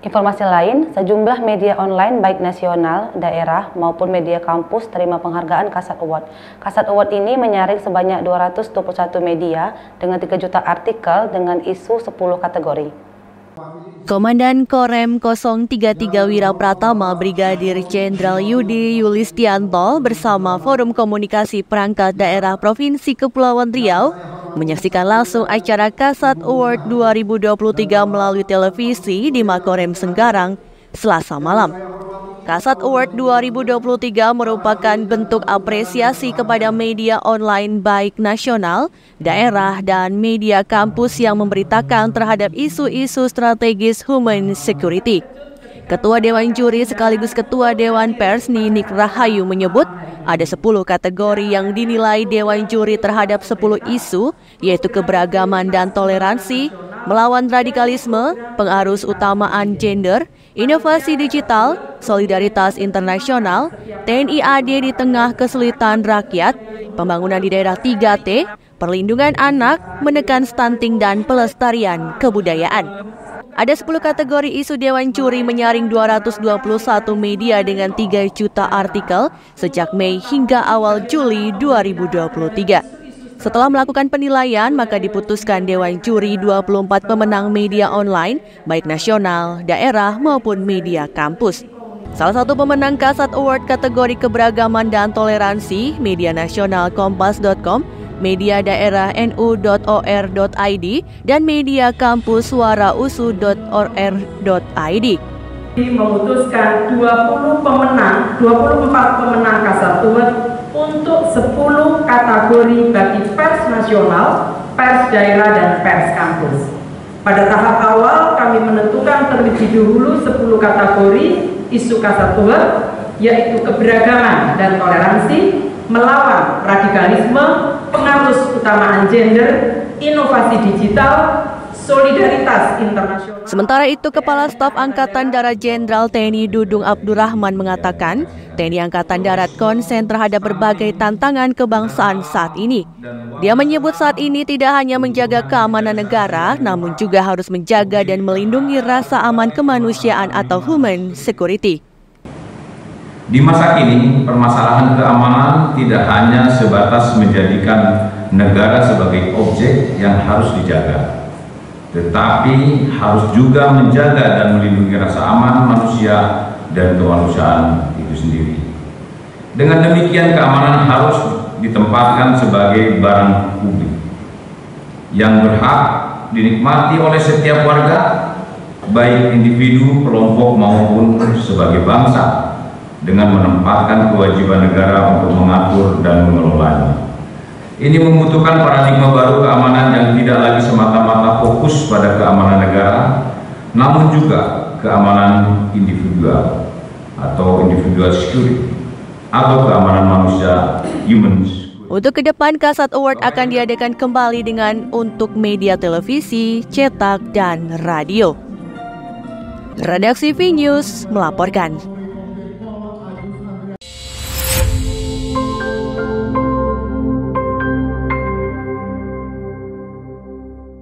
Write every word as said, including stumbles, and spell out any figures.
Informasi lain, sejumlah media online baik nasional, daerah, maupun media kampus terima penghargaan Kasat Award. Kasat Award ini menyaring sebanyak dua ratus dua puluh satu media dengan tiga juta artikel dengan isu sepuluh kategori. Komandan Korem nol tiga tiga Wira Pratama Brigadir Jenderal Yudi Yulistianto bersama Forum Komunikasi Perangkat Daerah Provinsi Kepulauan Riau menyaksikan langsung acara Kasat Award dua ribu dua puluh tiga melalui televisi di Makorem Senggarang, Selasa malam. Kasat Award dua ribu dua puluh tiga merupakan bentuk apresiasi kepada media online baik nasional, daerah, dan media kampus yang memberitakan terhadap isu-isu strategis human security. Ketua Dewan Juri sekaligus Ketua Dewan Pers Ninik Rahayu menyebut ada sepuluh kategori yang dinilai Dewan Juri terhadap sepuluh isu, yaitu keberagaman dan toleransi, melawan radikalisme, pengarus utamaan gender, inovasi digital, solidaritas internasional, T N I A D di tengah kesulitan rakyat, pembangunan di daerah tiga T, perlindungan anak, menekan stunting dan pelestarian kebudayaan. Ada sepuluh kategori isu Dewan Juri menyaring dua ratus dua puluh satu media dengan tiga juta artikel sejak Mei hingga awal Juli dua ribu dua puluh tiga. Setelah melakukan penilaian, maka diputuskan Dewan Juri dua puluh empat pemenang media online, baik nasional, daerah, maupun media kampus. Salah satu pemenang Kasat Award kategori keberagaman dan toleransi, media nasional kompas dot com, media daerah N U dot O R dot I D, dan media kampus suara U S U dot O R dot I D. Memutuskan dua puluh pemenang, dua puluh empat pemenang Kasat Award untuk sepuluh kategori bagi pers nasional, pers daerah, dan pers kampus. Pada tahap awal kami menentukan terlebih dahulu sepuluh kategori isu Kasat Award, yaitu keberagaman dan toleransi, melawan radikalisme, pengarus utamaan gender, inovasi digital, solidaritas internasional. Sementara itu, Kepala Staf Angkatan Darat Jenderal T N I Dudung Abdurrahman mengatakan, T N I Angkatan Darat konsen terhadap berbagai tantangan kebangsaan saat ini. Dia menyebut saat ini tidak hanya menjaga keamanan negara, namun juga harus menjaga dan melindungi rasa aman kemanusiaan atau human security. Di masa kini, permasalahan keamanan tidak hanya sebatas menjadikan negara sebagai objek yang harus dijaga, tetapi harus juga menjaga dan melindungi rasa aman manusia dan kemanusiaan itu sendiri. Dengan demikian, keamanan harus ditempatkan sebagai barang publik yang berhak dinikmati oleh setiap warga, baik individu, kelompok, maupun sebagai bangsa, dengan menempatkan kewajiban negara untuk mengatur dan mengelolanya. Ini membutuhkan paradigma baru keamanan yang tidak lagi semata-mata fokus pada keamanan negara, namun juga keamanan individual atau individual security atau keamanan manusia, human security. Untuk ke depan, Kasat Award akan diadakan kembali dengan untuk media televisi, cetak, dan radio. Redaksi V News melaporkan.